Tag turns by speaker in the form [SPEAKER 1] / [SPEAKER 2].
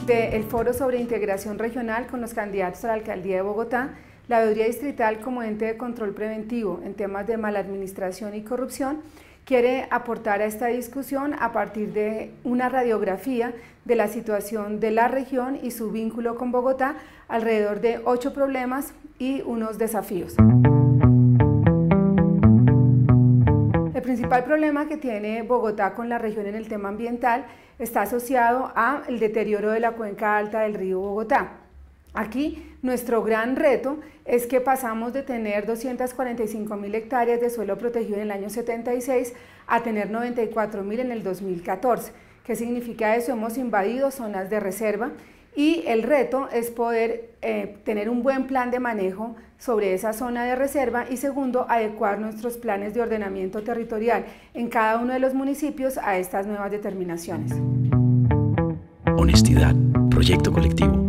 [SPEAKER 1] del Foro sobre Integración Regional con los candidatos a la Alcaldía de Bogotá, la Veeduría Distrital como ente de control preventivo en temas de maladministración y corrupción quiere aportar a esta discusión a partir de una radiografía de la situación de la región y su vínculo con Bogotá, alrededor de 8 problemas y unos desafíos. El principal problema que tiene Bogotá con la región en el tema ambiental está asociado al deterioro de la cuenca alta del río Bogotá. Aquí nuestro gran reto es que pasamos de tener 245.000 hectáreas de suelo protegido en el año 76 a tener 94.000 en el 2014. ¿Qué significa eso? Hemos invadido zonas de reserva y el reto es poder tener un buen plan de manejo sobre esa zona de reserva y segundo, adecuar nuestros planes de ordenamiento territorial en cada uno de los municipios a estas nuevas determinaciones.
[SPEAKER 2] Honestidad, proyecto colectivo.